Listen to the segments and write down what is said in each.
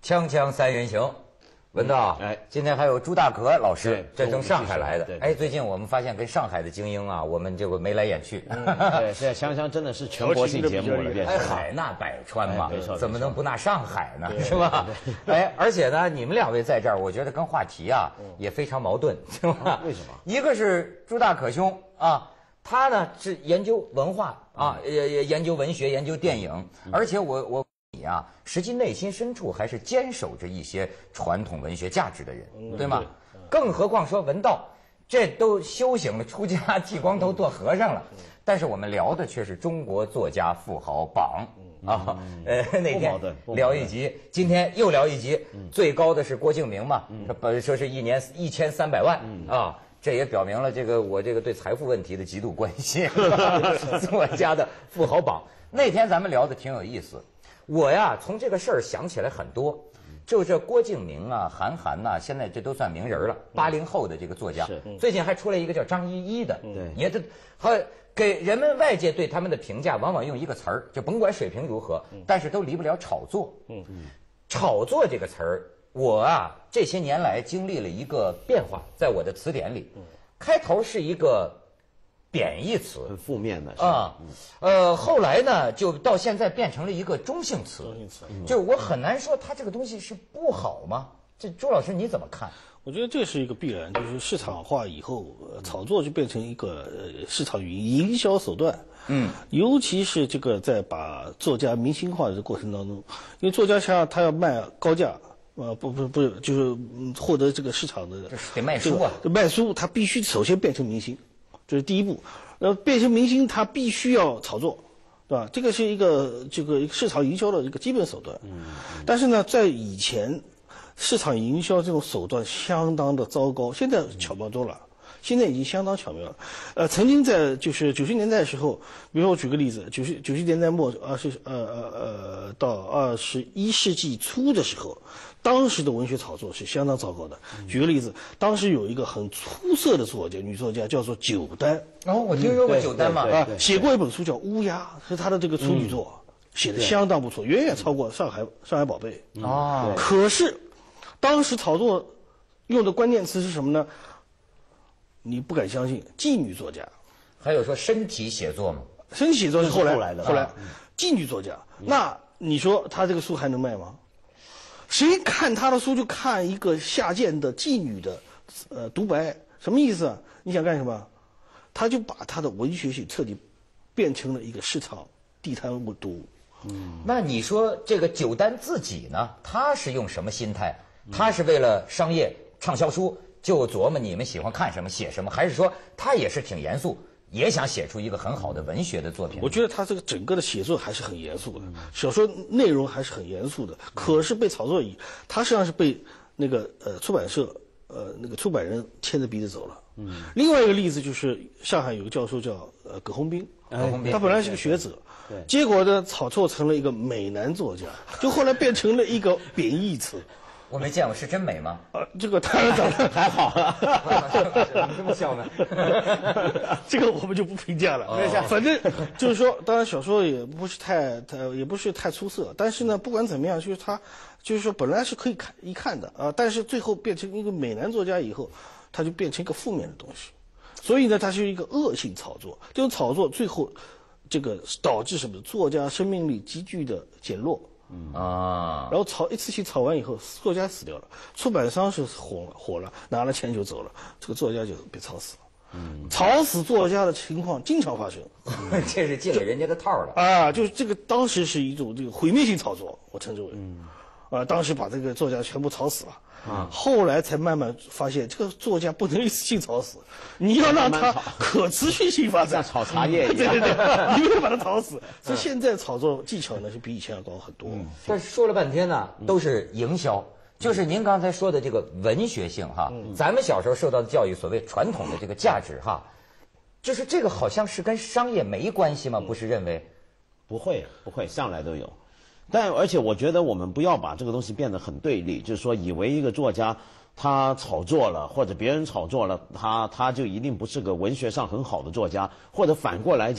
锵锵三人行，文道，今天还有朱大可老师，这从上海来的。最近我们发现跟上海的精英啊，我们这个眉来眼去。 对，现在锵锵真的是全国性节目了，变成海纳百川嘛， 没错， 怎么能不纳上海呢？是吧？而且呢，你们两位在这儿，我觉得跟话题啊也非常矛盾，是吧？ 为什么？ 一个是朱大可兄啊。他呢是研究文化啊，研究文学，研究电影，而且我你啊，实际内心深处还是坚守着一些传统文学价值的人，对吗？更何况说文道，这都修行了，出家剃光头做和尚了，但是我们聊的却是中国作家富豪榜啊。那天聊一集，今天又聊一集，最高的是郭敬明嘛，说是一年1300万啊。这也表明了我这个对财富问题的极度关心。作家的富豪榜，那天咱们聊的挺有意思。我呀从这个事儿想起来很多，就这郭敬明啊、韩寒呐，现在这都算名人了。80后的这个作家，最近还出来一个叫张一一的，也这和给人们外界对他们的评价，往往用一个词儿，就甭管水平如何，但是都离不了炒作。炒作这个词儿。我啊，这些年来经历了一个变化，在我的词典里，开头是一个贬义词， 很负面的啊，后来呢，就到现在变成了一个中性词。就是我很难说它这个东西是不好吗？这朱老师你怎么看？ 我觉得这是一个必然，就是市场化以后，炒作就变成一个市场营销手段。尤其是这个在把作家明星化的过程当中，因为作家像他要卖高价。不是，就是获得这个市场的， 得卖书啊， 卖书他必须首先变成明星，这是第一步。变成明星他必须要炒作，对吧？这个是一个市场营销的一个基本手段。但是呢，在以前，市场营销这种手段相当的糟糕，现在巧妙多了。现在已经相当巧妙了。曾经在就是90年代的时候，比如说我举个例子，90年代末到21世纪初的时候，当时的文学炒作是相当糟糕的。举个例子，当时有一个很出色的作家，女作家叫做九丹。 我听说过九丹嘛， 写过一本书叫《乌鸦》，是她的这个处女作，写的相当不错，远远超过上海宝贝。可是当时炒作用的关键词是什么呢？你不敢相信，妓女作家， 还有说身体写作嘛？ 身体写作是后来的。 妓女作家，那你说他这个书还能卖吗？谁看他的书就看一个下贱的妓女的独白，什么意思啊？你想干什么？他就把他的文学性彻底变成了一个市场地摊读物。 那你说这个九丹自己呢？他是用什么心态？他是为了商业畅销书？就琢磨你们喜欢看什么写什么，还是说他也是挺严肃，也想写出一个很好的文学的作品？ 我觉得他这个整个的写作还是很严肃的，小说内容还是很严肃的。可是被炒作他实际上是被那个出版社那个出版人牵着鼻子走了。另外一个例子就是上海有个教授叫葛洪斌，他本来是个学者，结果呢炒作成了一个美男作家，就后来变成了一个贬义词。 我没见过，是真美吗？ 这个当然长得还好了， 怎么这么笑呢？ 这个我们就不评价了。反正就是说，当然小说也不是太出色，但是呢，不管怎么样，就是他就是说本来是可以看的啊，但是最后变成一个美男作家以后，他就变成一个负面的东西，所以呢，它是一个恶性炒作。这种炒作最后这个导致什么？作家生命力急剧的减弱。然后一次性炒完以后，作家死掉了，出版商是火了，拿了钱就走了，这个作家就被炒死了。炒死作家的情况经常发生， 这是进了人家的套了就是这个当时是一种这个毁灭性炒作，我称之为。当时把这个作家全部炒死了。后来才慢慢发现，这个作家不能一次性炒死，你要让他可持续性发展， 像炒茶叶一样。 对，你不能把他炒死。所以现在炒作技巧呢是比以前要高很多。 但是说了半天呢，都是营销，就是您刚才说的这个文学性哈。咱们小时候受到的教育，所谓传统的这个价值哈，就是这个好像是跟商业没关系吗？不是认为？ 不会，向来都有。但而且我觉得我们不要把这个东西变得很对立，就是说以为一个作家他炒作了，或者别人炒作了，他就一定不是个文学上很好的作家，或者反过来讲，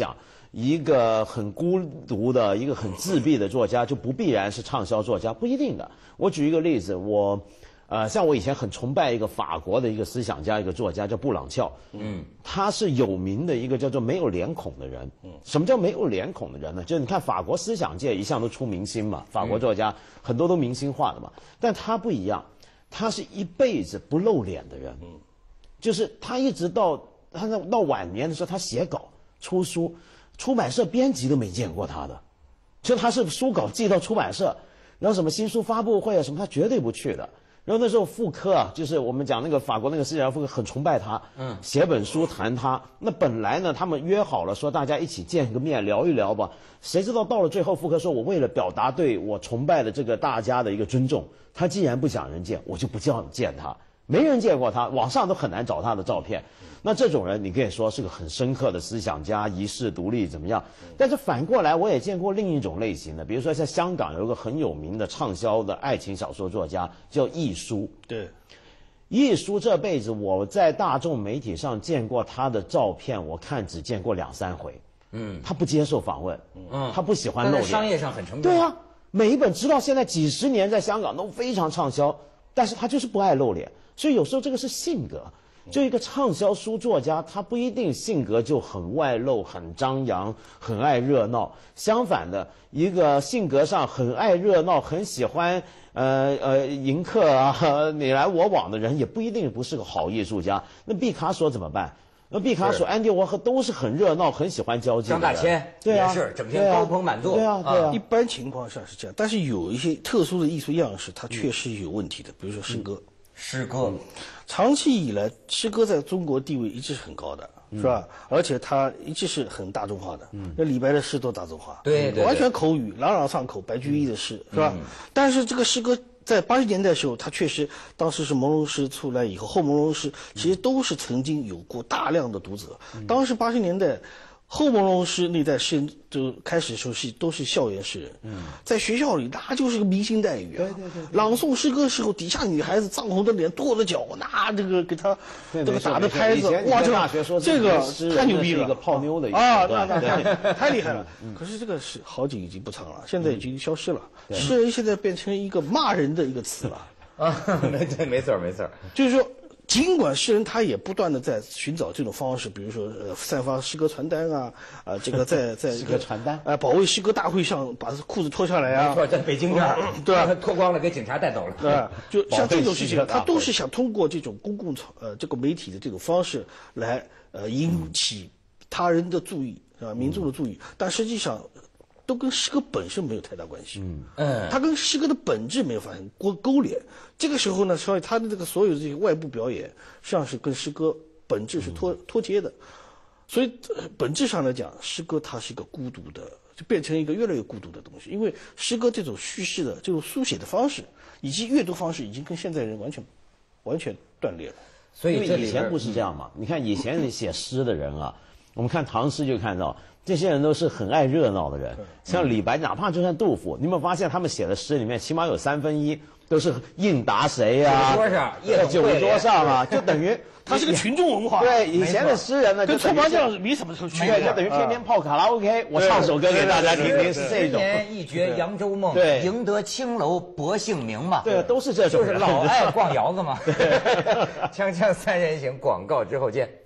一个很孤独的、一个很自闭的作家就不必然是畅销作家，不一定的。我举一个例子，像我以前很崇拜一个法国的一个思想家、一个作家叫布朗翘，他是有名的一个叫做没有脸孔的人。什么叫没有脸孔的人呢？就是你看法国思想界一向都出明星嘛，法国作家很多都明星化的嘛，但他不一样，他是一辈子不露脸的人。就是他一直到晚年的时候，他写稿出书，出版社编辑都没见过他的，就他是书稿寄到出版社，然后什么新书发布会啊什么，他绝对不去的。然后那时候傅科啊，就是我们讲那个法国那个思想家傅科很崇拜他，写本书谈他。那本来呢，他们约好了说大家一起见个面聊一聊吧，谁知道到了最后，傅科说我为了表达对我崇拜的这个大家的一个尊重，他既然不想人见，我就不叫你见他。没人见过他，网上都很难找他的照片。那这种人，你可以说是个很深刻的思想家，遗世独立怎么样？但是反过来，我也见过另一种类型的，比如说在香港有一个很有名的畅销的爱情小说作家叫易舒。 对， 易舒这辈子我在大众媒体上见过他的照片，我看只见过2、3回。他不接受访问，他不喜欢露脸。 在商业上很成功。 对啊，每一本直到现在几十年在香港都非常畅销，但是他就是不爱露脸。所以有时候这个是性格，就一个畅销书作家，他不一定性格就很外露、很张扬、很爱热闹。相反的，一个性格上很爱热闹、很喜欢迎客啊、你来我往的人，也不一定不是个好艺术家。那毕卡索怎么办？那毕卡索、安迪沃荷都是很热闹、很喜欢交际的人。 张大千对啊， 也是整天高朋满座。 对啊，对啊。 一般情况下是这样，但是有一些特殊的艺术样式，它确实有问题的，比如说诗歌。 诗歌， 长期以来，诗歌在中国地位一直是很高的，是吧？而且它一直是很大众化的。那李白的诗都大众化， 对， 完全口语，朗朗上口。白居易的诗，是吧？但是这个诗歌在80年代的时候，它确实当时是朦胧诗出来以后，后朦胧诗其实都是曾经有过大量的读者。当时80年代。后朦胧诗那代诗人就开始的时候都是校园诗人，在学校里那就是个明星待遇啊。对，朗诵诗歌的时候，底下女孩子涨红的脸、跺着脚，那这个给他这个打的拍子，哇，这个太牛逼了， 一个泡妞的啊，那太厉害了。可是这个是好景已经不长了，现在已经消失了。诗人现在变成一个骂人的一个词了啊，对，没错没错， 就是说。尽管诗人他也不断的在寻找这种方式，比如说散发诗歌传单啊，这个在诗歌传单， 保卫诗歌大会上把裤子脱下来啊， 没错，在北京这儿， 对吧？ 脱光了给警察带走了， 对，就像这种事情，他都是想通过这种公共这个媒体的这种方式来引起他人的注意，是吧？民众的注意，但实际上。都跟诗歌本身没有太大关系，它跟诗歌的本质没有发生勾连。这个时候呢，所以他的这个所有的这些外部表演，实际上是跟诗歌本质是脱节的。所以本质上来讲，诗歌它是一个孤独的，就变成一个越来越孤独的东西。因为诗歌这种叙事的这种书写的方式以及阅读方式，已经跟现在人完全断裂了。 所以以前不是这样嘛？你看以前写诗的人啊，我们看唐诗就看到。这些人都是很爱热闹的人，像李白，哪怕就算杜甫，你有没有发现他们写的诗里面，起码有1/3都是应答谁啊？酒桌上啊，就等于它是个群众文化。 对，以前的诗人呢， 跟搓麻将没什么区别， 就等于天天泡卡拉 OK， 我唱首歌给大家听听，是这种。 10年一觉扬州梦，赢得青楼薄幸名嘛。 对，都是这种。 就是老爱逛窑子嘛。锵锵三人行，广告之后见。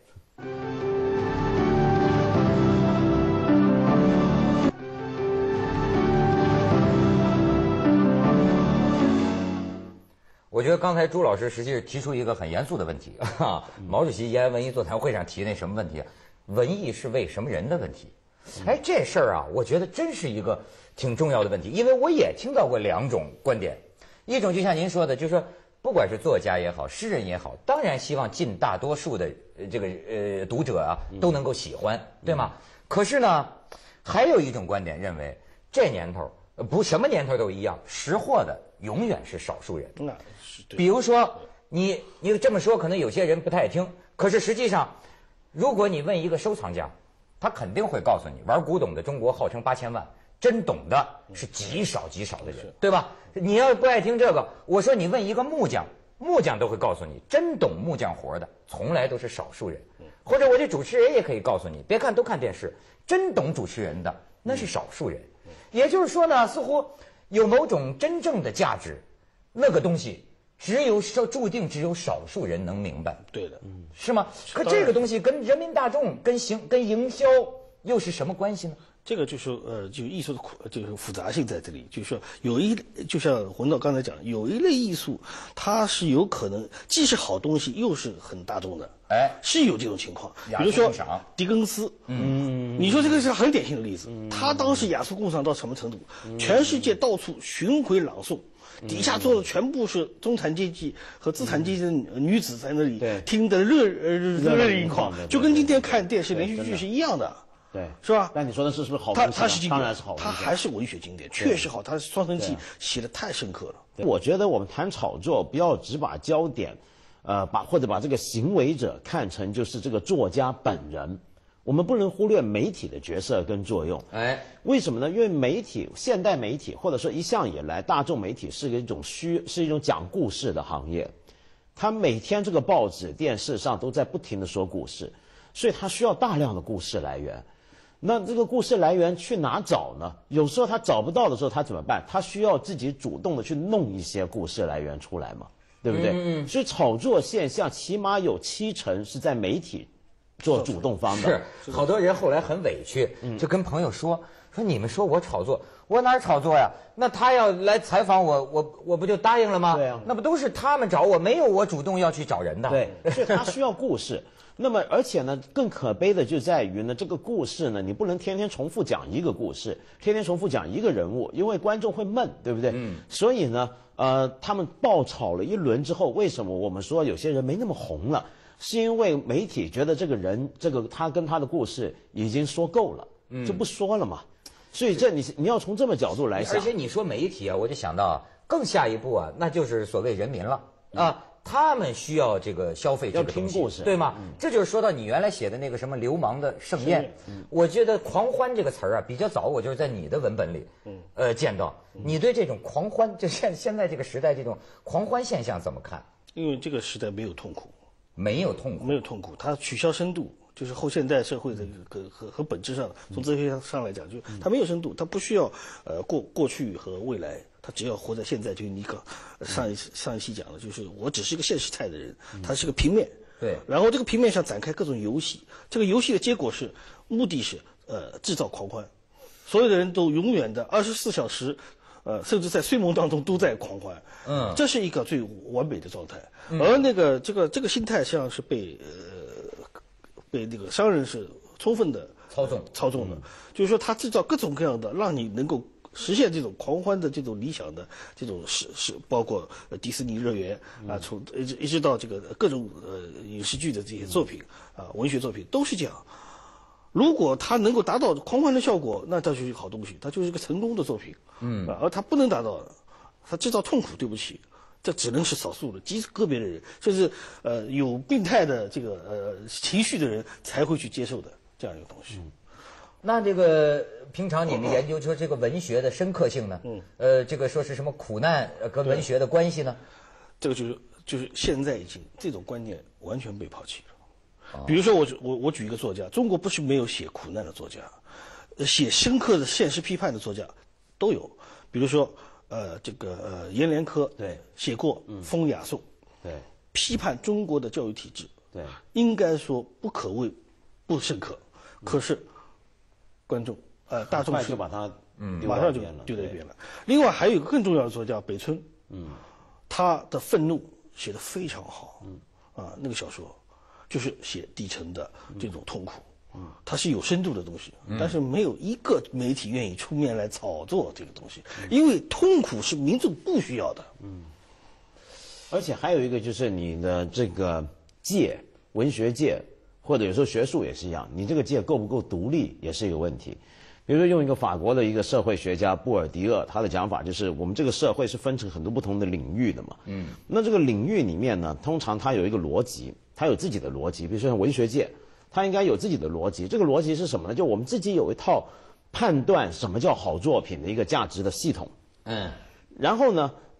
我觉得刚才朱老师实际是提出一个很严肃的问题啊，毛主席延安文艺座谈会上提那什么问题？文艺是为什么人的问题？哎，这事儿啊，我觉得真是一个挺重要的问题，因为我也听到过2种观点，一种就像您说的，就是说不管是作家也好，诗人也好，当然希望尽大多数的这个读者啊都能够喜欢，对吗？可是呢，还有一种观点认为，这年头不什么年头都一样，识货的永远是少数人。比如说你这么说，可能有些人不太爱听，可是实际上，如果你问一个收藏家，他肯定会告诉你，玩古董的中国号称8000万，真懂的是极少极少的人，对吧？你要不爱听这个，我说你问一个木匠， 木匠都会告诉你，真懂木匠活的从来都是少数人。或者我这主持人也可以告诉你，别看都看电视，真懂主持人的那是少数人。也就是说呢，似乎有某种真正的价值，那个东西注定只有少数人能明白。 对的， 是吗？可这个东西跟人民大众、跟营销又是什么关系呢？ 这个就是就艺术的就是复杂性在这里，就是说就像文道刚才讲，有一类艺术，它是有可能既是好东西，又是很大众的，是有这种情况。比如说狄更斯，你说这个是很典型的例子，他当时雅俗共赏到什么程度？全世界到处巡回朗诵。底下坐的全部是中产阶级和资产阶级的女子在那里听得热泪盈眶，就跟今天看电视连续剧是一样的， 对， 是吧？ 但你说的是不是好东西？ 它是经典， 当然是好东西， 它还是文学经典，确实好。它《双城记》写的太深刻了。 我觉得我们谈炒作，不要只把焦点，或者把这个行为者看成就是这个作家本人。我们不能忽略媒体的角色跟作用。为什么呢？因为现代媒体或者说一向以来大众媒体是一种讲故事的行业，它每天这个报纸、电视上都在不停的说故事，所以它需要大量的故事来源。那这个故事来源去哪找呢？有时候他找不到的时候，他怎么办？他需要自己主动的去弄一些故事来源出来嘛，对不对？所以炒作现象起码有70%是在媒体做主动方的。 是，好多人后来很委屈，就跟朋友说你们说我炒作，我哪炒作呀？那他要来采访我不就答应了吗？ 对啊， 那不都是他们找我，没有我主动要去找人的。 对，所以他需要故事。那么，而且呢，更可悲的就在于呢，这个故事呢，你不能天天重复讲一个故事，天天重复讲一个人物，因为观众会闷，对不对？所以呢，他们爆炒了一轮之后，为什么我们说有些人没那么红了？是因为媒体觉得这个人，他跟他的故事已经说够了，就不说了嘛。所以你要从这么角度来想。 而且你说媒体啊，我就想到更下一步啊，那就是所谓人民了啊。他们需要这个消费这个东西， 要听故事， 对吗？这就是说到你原来写的那个什么流氓的盛宴，我觉得狂欢这个词儿啊比较早，我就是在你的文本里，见到。你对这种狂欢，就现在这个时代这种狂欢现象怎么看？ 因为这个时代没有痛苦， 没有痛苦， 它取消深度。就是后现代社会的一个和本质上，从哲学上来讲，就它没有深度，它不需要过去和未来，它只要活在现在。就是你上一期讲的，就是我只是一个现实态的人，它是个平面。 对。 然后这个平面上展开各种游戏，这个游戏的结果目的是制造狂欢，所有的人都永远的24小时，甚至在睡梦当中都在狂欢。这是一个最完美的状态。而这个心态实际上是被那个商人是充分的操纵的，就是说他制造各种各样的让你能够实现这种狂欢的这种理想的这种是包括迪士尼乐园啊，从一直到这个各种影视剧的这些作品啊，文学作品都是这样。如果他能够达到狂欢的效果，那它就是一个好东西，它就是一个成功的作品。而他不能达到，他制造痛苦，对不起。这只能是少数的，极个别的人，甚至有病态的这个情绪的人才会去接受的这样一个东西。 那这个平常你们研究说这个文学的深刻性呢？这个说是什么苦难跟文学的关系呢？ 这个就是现在已经这种观念完全被抛弃了。比如说我举一个作家，中国不是没有写苦难的作家，写深刻的现实批判的作家都有，比如说。阎连科写过《风雅颂》，批判中国的教育体制，应该说不可谓不深刻，可是观众大众就把它马上就丢在一边了。另外还有一个更重要的作家北村，他的愤怒写得非常好，那个小说就是写底层的这种痛苦。它是有深度的东西，但是没有一个媒体愿意出面来炒作这个东西，因为痛苦是民众不需要的。 而且还有一个就是你的这个界，文学界或者有时候学术也是一样，你这个界够不够独立也是一个问题。比如说用一个法国的一个社会学家布尔迪厄，他的讲法就是我们这个社会是分成很多不同的领域的嘛。那这个领域里面呢，通常它有一个逻辑，它有自己的逻辑，比如说像文学界。它应该有自己的逻辑，这个逻辑是什么呢？就我们自己有一套判断什么叫好作品的一个价值的系统。然后呢，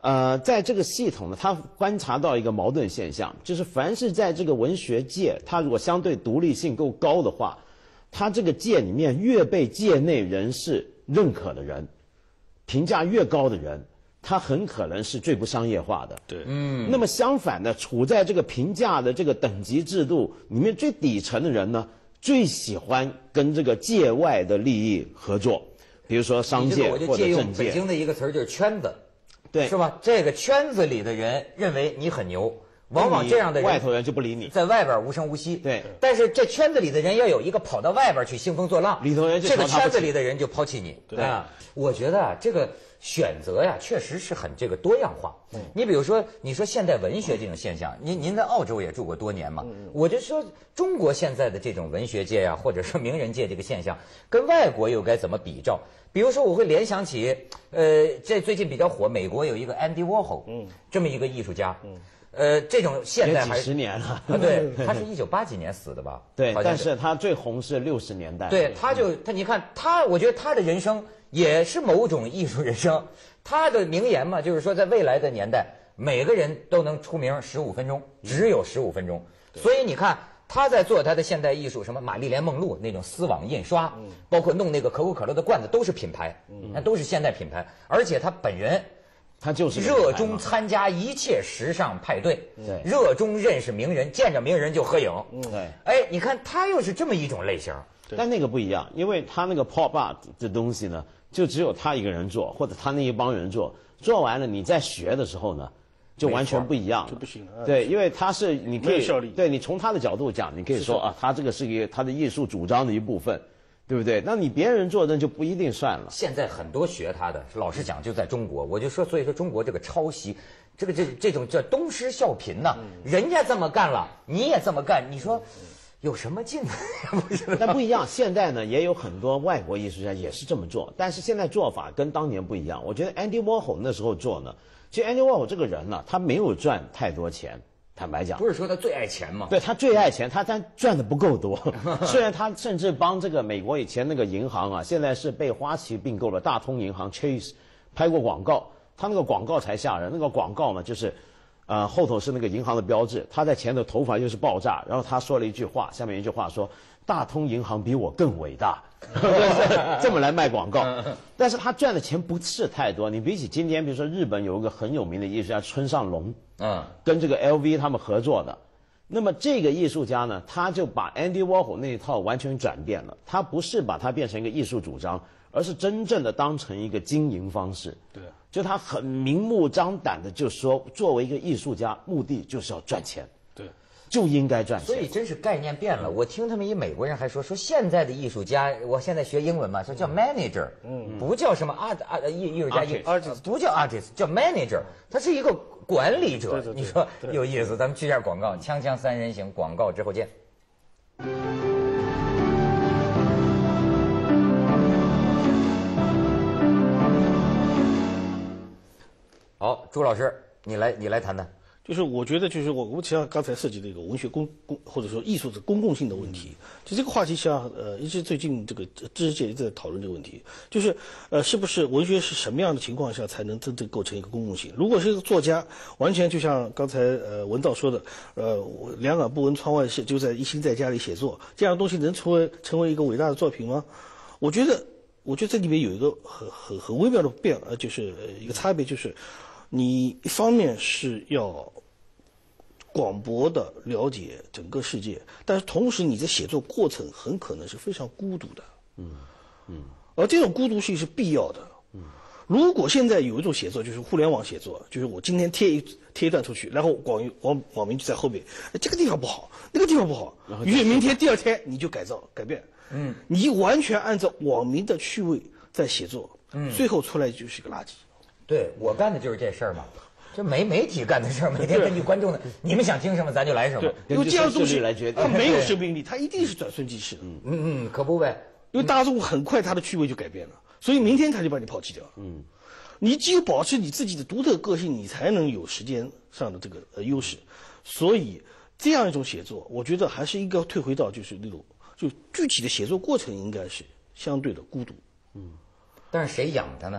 在这个系统呢，他观察到一个矛盾现象，就是凡是在这个文学界，他如果相对独立性够高的话，他这个界里面越被界内人士认可的人，评价越高的人，他很可能是最不商业化的。 对， 那么相反的，处在这个评价的这个等级制度里面最底层的人呢，最喜欢跟这个界外的利益合作，比如说商界我就或者借用政界。 北京的一个词儿，就是圈子， 对， 是吧？这个圈子里的人认为你很牛，往往这样的人外头人就不理你， 在外边无声无息。 对， 但是这圈子里的人要有一个跑到外边去兴风作浪， 里头人就这个瞧他不起圈子里的人就抛弃你。 对啊，我觉得啊，这个选择呀，确实是很这个多样化。你比如说，你说现代文学这种现象，您在澳洲也住过多年嘛，我就说中国现在的这种文学界呀，或者说名人界这个现象，跟外国又该怎么比照？比如说，我会联想起，这最近比较火，美国有一个 Andy Warhol，这么一个艺术家，这种现在还也几十年了。 啊，对，他是1980几年死的吧？ 对， 好像但是他最红是60年代。 对，他，你看他，我觉得他的人生也是某种艺术人生。他的名言嘛，就是说，在未来的年代，每个人都能出名15分钟，只有15分钟。所以你看，他在做他的现代艺术，什么玛丽莲梦露那种丝网印刷，包括弄那个可口可乐的罐子，都是品牌，那都是现代品牌。而且他本人， 他就是热衷参加一切时尚派对， 对， 热衷认识名人，见着名人就合影。 对， 哎，你看他又是这么一种类型。 但那个不一样，因为他那个 pop art 的东西呢，就只有他一个人做，或者他那一帮人做，做完了你在学的时候呢，就完全不一样了， 就不行了。 对，因为他是你可以没有效力， 对你从他的角度讲，你可以说啊，他这个是一个他的艺术主张的一部分，对不对？那你别人做的就不一定算了。 现在很多学他的，老实讲，就在中国，我就说，所以说中国这个抄袭，这种叫东施效颦呐，人家这么干了，你也这么干，你说有什么劲呢？不是？ 但不一样，现在呢也有很多外国艺术家也是这么做，但是现在做法跟当年不一样。我觉得 Andy Warhol 那时候做呢，其实 Andy Warhol 这个人呢，他没有赚太多钱，坦白讲。 不是说他最爱钱吗？ 对，他最爱钱，他赚的不够多。虽然他甚至帮这个美国以前那个银行啊，现在是被花旗并购了大通银行 Chase 拍过广告，他那个广告才吓人。那个广告呢，就是后头是那个银行的标志，他在前头头发又是爆炸，然后他说了一句话，下面一句话说：“大通银行比我更伟大。”这么来卖广告，但是他赚的钱不是太多。你比起今天，比如说日本有一个很有名的艺术家村上隆，跟这个 LV 他们合作的，那么这个艺术家呢，他就把 Andy Warhol 那一套完全转变了，他不是把它变成一个艺术主张，而是真正的当成一个经营方式。 对， 就他很明目张胆的就说，作为一个艺术家，目的就是要赚钱。 对， 就应该赚钱。 所以真是概念变了。我听他们一美国人还说现在的艺术家，我现在学英文嘛，说叫 manager，不叫什么艺术家，不叫 artist，叫 manager，他是一个管理者。 对你说有意思，咱们去一下广告，锵锵三人行，广告之后见。好，朱老师，你来谈谈。 就是我觉得，就是我们像刚才涉及的一个文学公或者说艺术的公共性的问题，就这个话题像一直最近这个知识界一直在讨论这个问题，就是是不是文学是什么样的情况下才能真正构成一个公共性？如果是一个作家，完全就像刚才文道说的，我两耳不闻窗外事，就在一心在家里写作，这样的东西能成为一个伟大的作品吗？我觉得这里面有一个很微妙的就是一个差别，就是你一方面是要广博的了解整个世界，但是同时你的写作过程很可能是非常孤独的，而这种孤独性是必要的。如果现在有一种写作，就是互联网写作，就是我今天贴一段出去，然后网民就在后面，这个地方不好，那个地方不好，于是明天第二天你就改变，你完全按照网民的趣味在写作，最后出来就是个垃圾。 对，我干的就是这事儿嘛，这媒体干的事儿，每天根据观众的，你们想听什么咱就来什么， 因为这样东西来决定， 它没有生命力，它一定是转瞬即逝的。 可不呗。 因为大众很快他的趣味就改变了，所以明天他就把你抛弃掉。你只有保持你自己的独特个性，你才能有时间上的这个优势。所以这样一种写作，我觉得还是应该退回到就是那种就具体的写作过程应该是相对的孤独。 但是谁养他呢？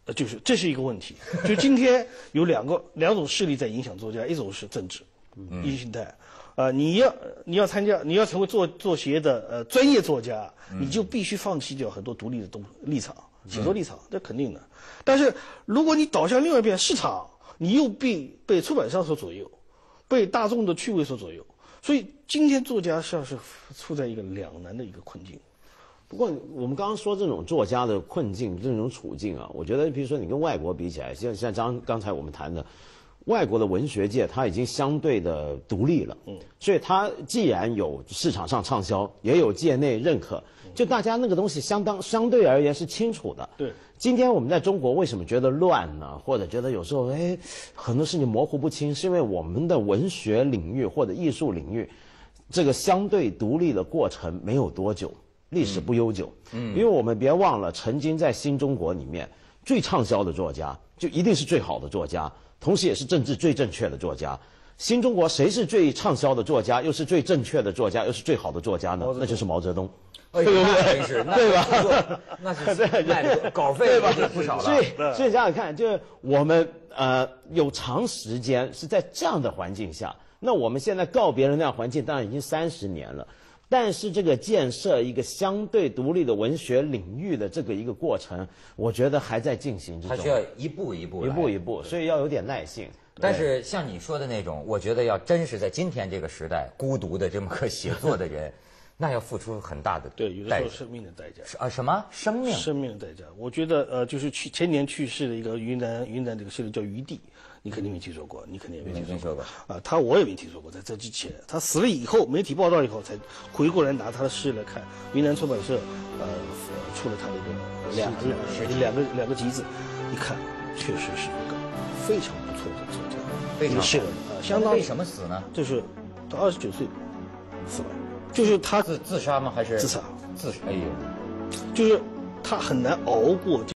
就是这是一个问题。就今天有两种势力在影响作家，一种是政治，意识形态。你要成为作协的专业作家，你就必须放弃掉很多独立的立场，写作立场，这肯定的。但是如果你倒向另外一边市场，你又被出版商所左右，被大众的趣味所左右，所以今天作家实际上是处在一个两难的一个困境。 不过我们刚刚说这种作家的困境、这种处境啊，我觉得，比如说你跟外国比起来，像刚才我们谈的。外国的文学界，它已经相对的独立了，所以它既然有市场上畅销，也有界内认可，就大家那个东西相对而言是清楚的。 对， 今天我们在中国为什么觉得乱呢？或者觉得有时候很多事情模糊不清，是因为我们的文学领域或者艺术领域，这个相对独立的过程没有多久，历史不悠久。因为我们别忘了，曾经在新中国里面最畅销的作家，就一定是最好的作家。同时也是政治最正确的作家。新中国谁是最畅销的作家，又是最正确的作家，又是最好的作家呢？那就是毛泽东， 对不对？ 对吧？ 那是卖稿费不少了。 所以想想看，就是我们有长时间是在这样的环境下，那我们现在告别了那样环境，当然已经30年了。但是这个建设一个相对独立的文学领域的这个一个过程，我觉得还在进行之中。 它需要一步一步， 所以要有点耐性。 但是像你说的那种，我觉得要真是在今天这个时代，孤独的这么个写作的人，那要付出很大的代价。 对，有的时候生命的代价。 什么生命？ 生命的代价。我觉得就是前年去世的一个云南这个诗人叫余地。你肯定没听说过，你肯定也没听说过啊！我也没听说过，在这之前，他死了以后，媒体报道以后才回过来拿他的诗来看。云南出版社出了他的一个两个集子，一看确实是一个非常不错的作家， 非常诗人相当。 为什么死呢？ 就是他29岁死了，就是他自杀吗？还是自杀？ 自杀。哎呦， 就是他很难熬过。